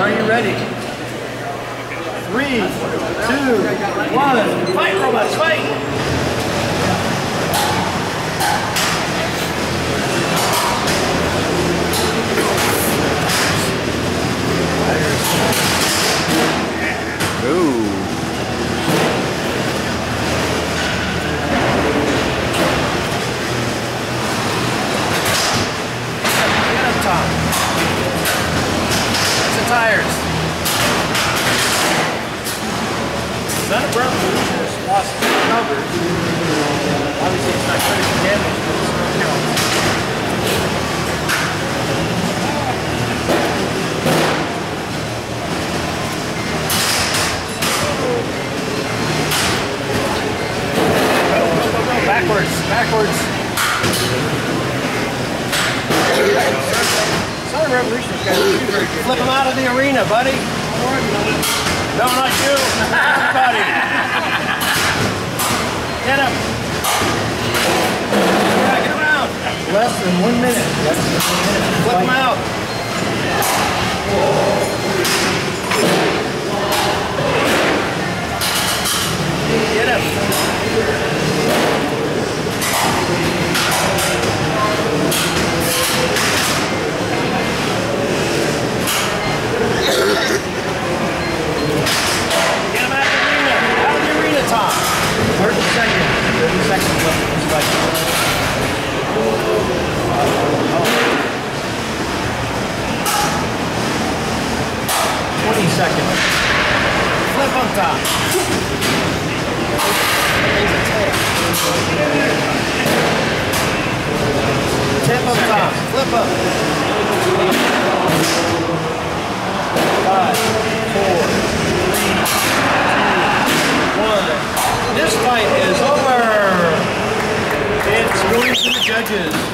are you ready? 3, 2, 1. Fight, robots, fight! Ooh. Get up top. That's the tires. None of Brown just lost two covers. Obviously it's not critical damage, but it's not counts. Backwards, backwards. Southern Revolution guys are very good. Flip them out of the arena, buddy. No, not you. Everybody. Get up. Yeah, get around. Less than 1 minute. Flip them out. Get up. Get him out of the arena, Tom. 30 seconds. 30 seconds left in this fight. 20 seconds. Flip on top. Tip up top. Flip up. 5, 4, 3, 2, 1. This fight is over. It's going to the judges.